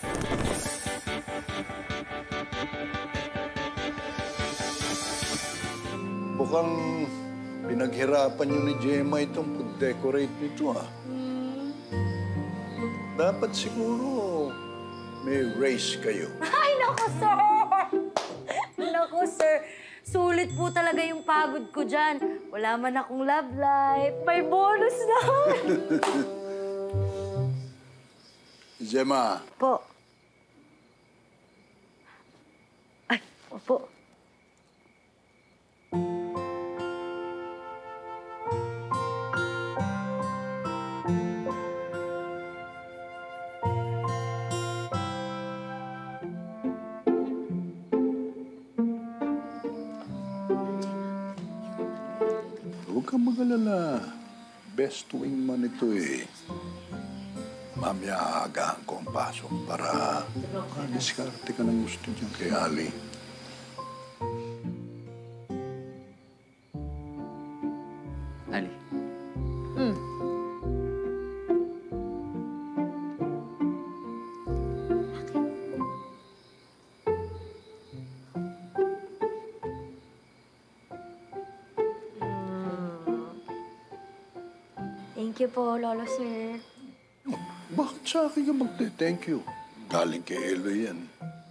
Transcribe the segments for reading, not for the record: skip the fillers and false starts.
Mukhang pinaghirapan niyo ni Gemma itong pag-decorate nito, ah. Dapat siguro may race kayo. Ay, naku, sir! Naku, sir. Sulit po talaga yung pagod ko dyan. Wala man akong love life. May bonus na! Gemma. Po. Ay, opo. Huwag kang mag-alala. Best wing man ito eh. Mamaya agahan ko ang pasok para madiskarte ka ng gusto niyan kay Ali. Ali. Thank you po, Lolo Sir. Bakit sa akin ka magte-thank you? Galing kay Eloy yan.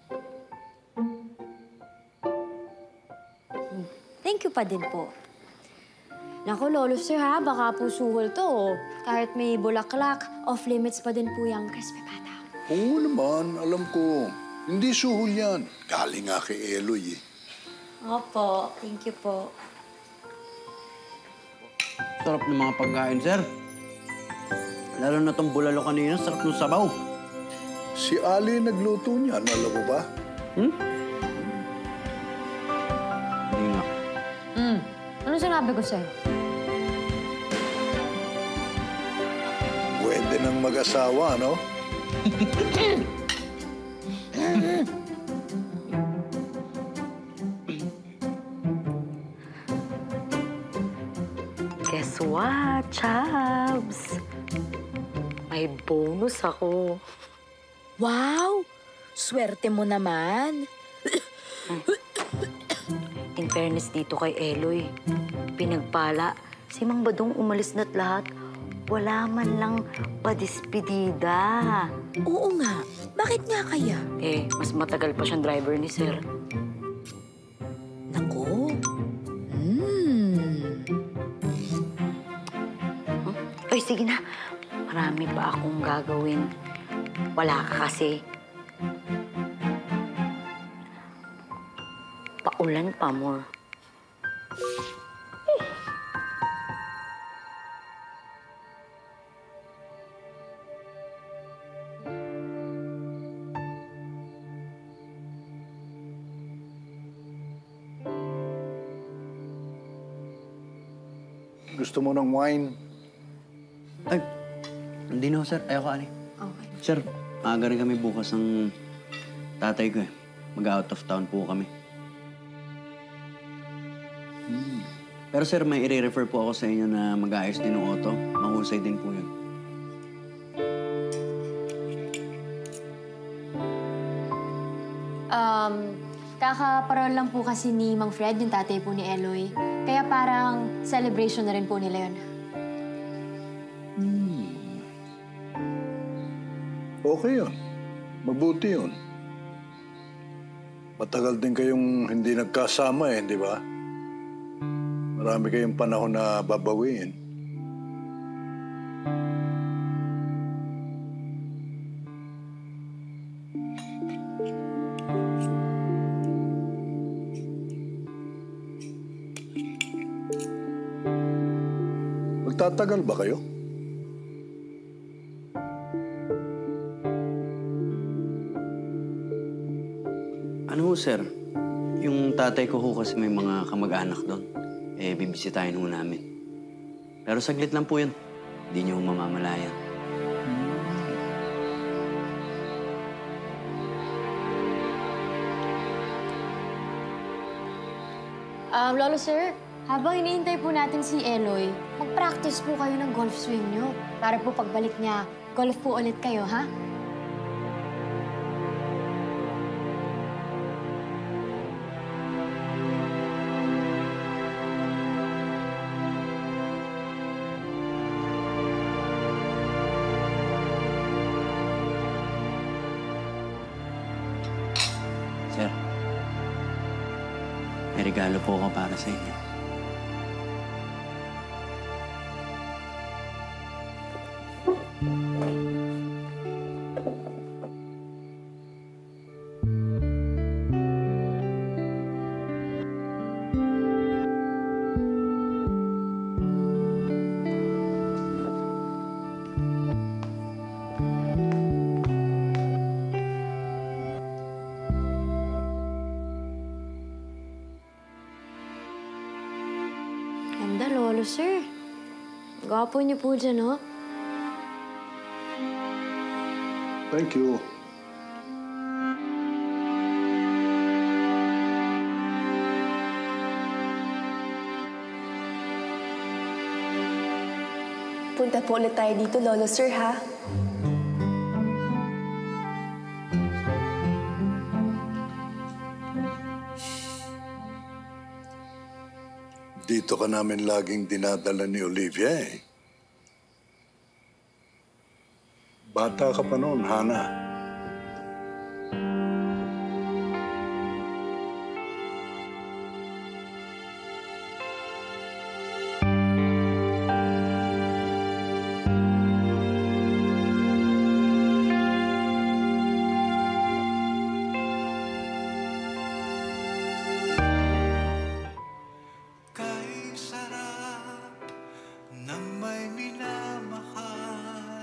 Thank you pa din po. Naku, Lolo Sir, ha? Baka po suhol to. Kahit may bulaklak, off-limits pa din po yung crispy pata. Oo naman, alam ko. Hindi suhol yan. Galing nga kay Eloy eh. Opo, thank you po. Sarap ng mga pagkain, sir. Lalo na tong bulalo kanina, sarap ng sabaw. Si Ali nagluto niyan, alam mo ba? Hindi nga. Ano sinabi ko sa'yo? Pwede nang mag-asawa, no? Guess what, Chabs? May bonus ako. Wow! Swerte mo naman. In fairness dito kay Eloy, pinagpala, si Mang Badong umalis na't lahat. Wala man lang padispedida. Oo nga. Bakit nga kaya? Eh, mas matagal pa siyang driver ni Sir. Naku. Ay, sige na. Marami pa akong gagawin. Wala ka kasi. Paulan pa, more. Gusto mo ng wine? Ay, hindi na, sir. Ayoko, Ali. Okay. Sir, maaga rin kami bukas ng tatay ko eh. Mag-out of town po kami. Pero sir, may i-refer po ako sa inyo na mag-aayos din ng auto. Mahusay din po yun. Kakaparoon lang po kasi ni Mang Fred, yung tatay po ni Eloy. Kaya parang celebration na rin po nila yun. Okay yun. Mabuti yun. Matagal din kayong hindi nagkasama eh, di ba? Marami kayong panahon na babawiin. Magtatagal ba kayo? Ano ho, sir? Yung tatay ko ho kasi may mga kamag-anak doon. Eh, bibisitahin ho namin. Pero saglit lang po yun. Hindi niyo ho mamamalayan. Lolo Sir, habang iniintay po natin si Eloy, mag-practice po kayo ng golf swing niyo. Para po pagbalik niya, golf po ulit kayo, ha? May regalo po ako para sa inyo. Ganda, Lolo, sir. Gwapo niyo po dyan, no? Thank you. Punta po ulit tayo dito, Lolo Sir, ha? Dito ka namin laging dinadala ni Olivia eh. Bata ka pa noon, Hana. Kay sarap ng may minamahal.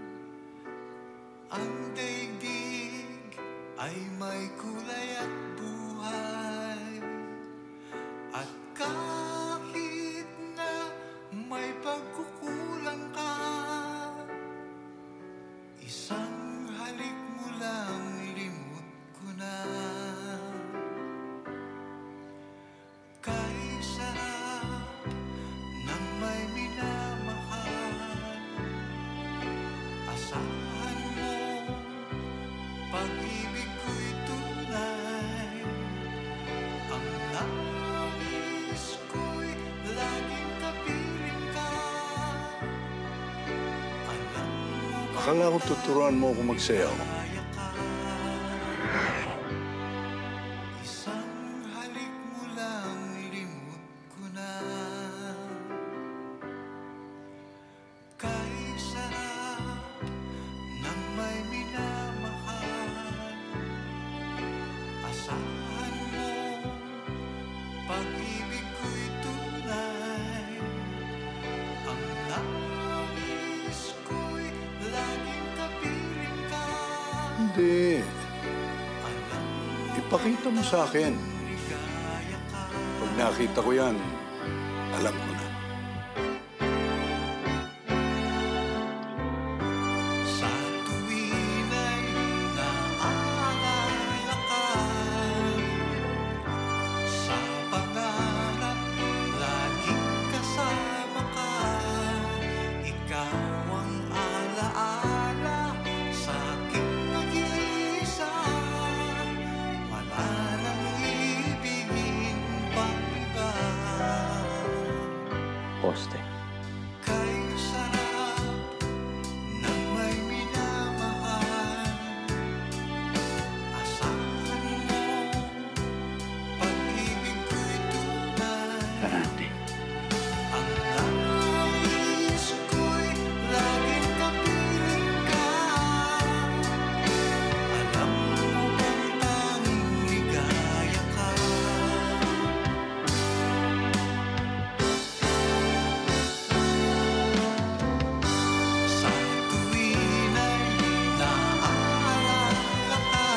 Ang daigdig ay may kulay at buhay. At kahit na may pagkukulang ka, isang halik mo lang limot ko na. Kay sarap ng may minamahal. Asahan mo, pag-ibig ko'y tunay. Ang nais ko'y laging kapiling ka. Alam mo ba Akala ko tuturuan mo ako magsayaw. kaya ka? Isang halik mo lang limot ko na. Kay sarap ng may minamahal. Asahan mo, pag-ibig ko'y tunay. Ang nais ko'y laging kapiling ka. Hindi. Alam Ipakita mo sa akin. ligaya ka. Pag nakita ko yan, alam ko na. Sa tuwin ay naaalala ka. Sa pangarap, laging kasama ka. Ikaw ang alaala sa aking nag-iisa. Wala nang ibigin pang iba. Poste. Kay sarap ng may minamahal. Asahan mo, pag-ibig ko'y tunay. Karante. Ang nais ko'y laging kapiling ka. Alam mo bang tanging ligaya ka? Sa tuwin ay naaalala ka.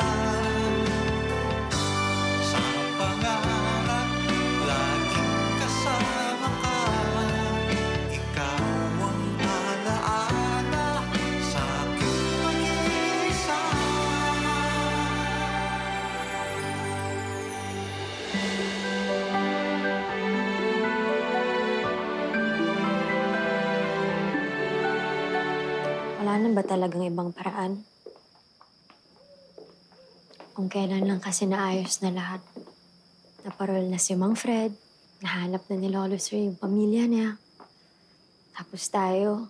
Sa pangarap, laging kasama ka. Ikaw ang alaala sa aking pag-iisa. Wala na ba talagang ibang paraan? Kung kailan lang kasi naayos na lahat. Naparol na si Mang Fred, nahanap na ni Lolo Sir yung pamilya niya. Tapos tayo,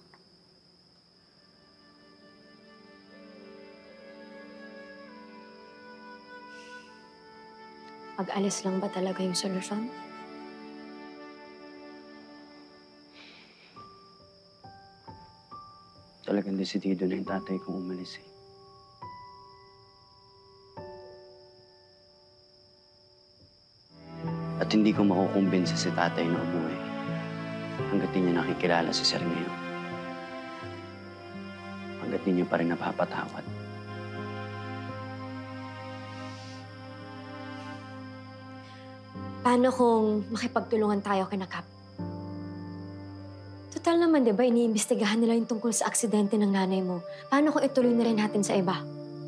Pag-alis lang ba talaga yung solusyon? Talagang desidido na yung tatay kong umalis eh. At hindi ko makukumbinsa si tatay na umuwi hanggat di niya nakikilala si Sir ngayon. Hanggat di niya pa rin napapatawad. Paano kung makipagtulungan tayo kina Kap? Total naman, di ba, iniimbestigahan nila yung tungkol sa aksidente ng nanay mo. Paano kung ituloy na rin natin sa iba?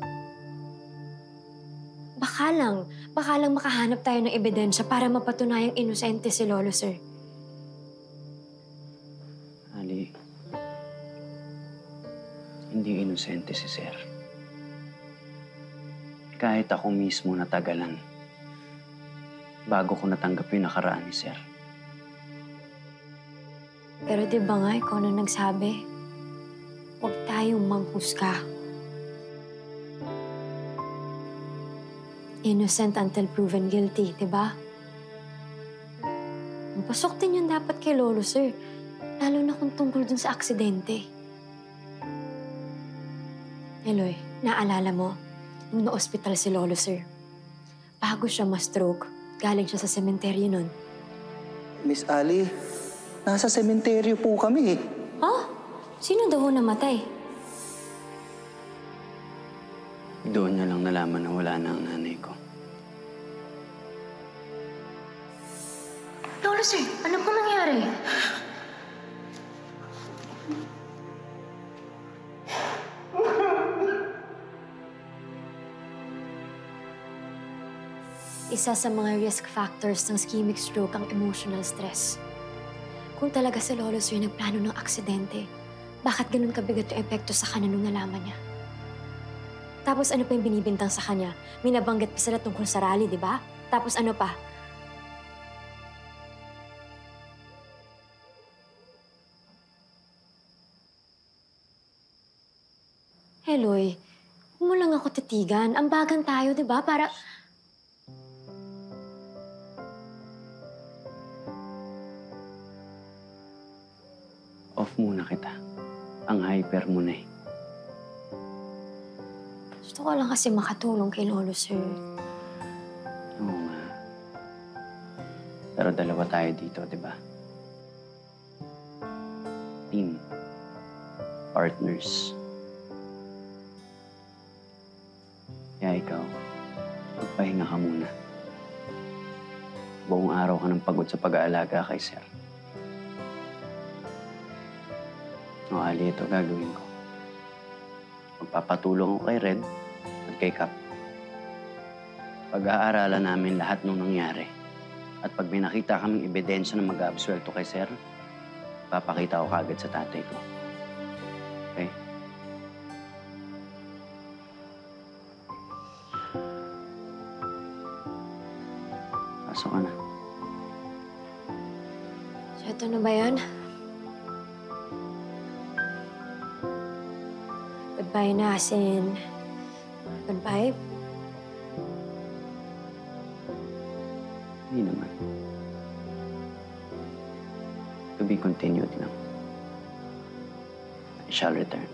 Baka lang makahanap tayo ng ebidensya para mapatunayang inosente si Lolo, sir. Ali, hindi inosente si Sir. Kahit ako mismo natagalan bago ko natanggap yung nakaraan ni Sir. Pero di ba nga, ikaw na nagsabi, huwag tayong manghusga. Innocent until proven guilty, di ba? Pasok din yun dapat kay Lolo, sir. Lalo na kung tungkol dun sa aksidente. Eloy, naalala mo, nung na-hospital si Lolo, sir, bago siya ma-stroke, galing siya sa sementeryo nun. Miss Ali, nasa sementeryo po kami. Oh? Sino daw namatay? Doon niya lang nalaman na wala na ang nanay ko. Lolo, sir, ano po nangyari? Isa sa mga risk factors ng ischemic stroke ang emotional stress. Kung talaga si Lolo, sir, nagplano ng aksidente, bakit ganun kabigat yung epekto sa kanya nung nalaman niya? Tapos ano pa yung binibintang sa kanya? May nabanggit pa sila tungkol sa rally, di ba? Tapos ano pa? Eloy, huwag mo lang ako titigan. Ambagan tayo, di ba? Para... Off muna kita. Ang hyper mo na eh. Gusto ko lang kasi makatulong kay Lolo, sir. Oo nga. Pero dalawa tayo dito, di ba? Team. Partners. Kaya ikaw, magpahinga ka muna. Buong araw ka ng pagod sa pag-aalaga kay Sir. O, Ali, ito gagawin ko. Magpapatulong ako kay Red at kay Cap. Pag-aaralan namin lahat nung nangyari. At pag may nakita kaming ebidensya na mag-aabsuelto kay Sir, papakita ko kaagad sa tatay ko. Okay? Pasok ka na. So, ito na ba yun? Goodbye na, as in... Goodbye? Hindi naman. To be continued lang. I shall return.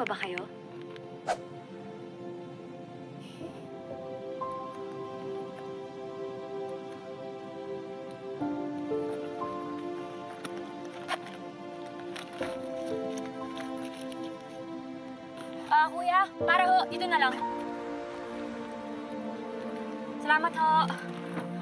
ba kayo? Kuya, para ho, dito na lang. Salamat ho.